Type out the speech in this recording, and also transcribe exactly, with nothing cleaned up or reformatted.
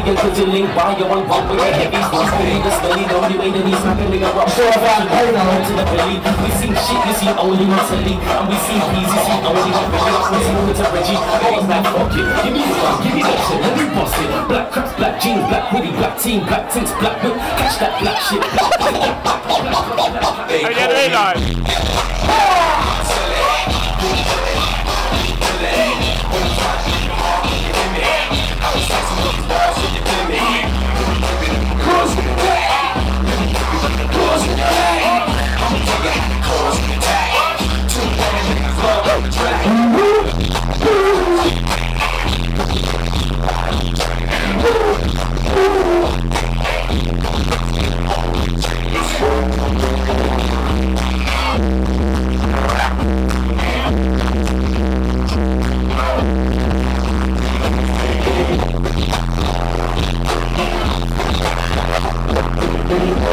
million cause you link by your one pump with the heavies. Once we need the smelly, the only way that he's snapping nigga rock. Sure if I'm going on to the belly. We seen shit, you see only once a leak. And we seen peas, you see only one belly. We see moving to Reggie. I was like, fuck it, give me the one, give me that shit, let me bust it. Black craps, black jeans, black hoodie, black team, black tints, black whip. Catch that black shit, black, black, black, black, black, black, black. Hey, get it, guys. Thank you.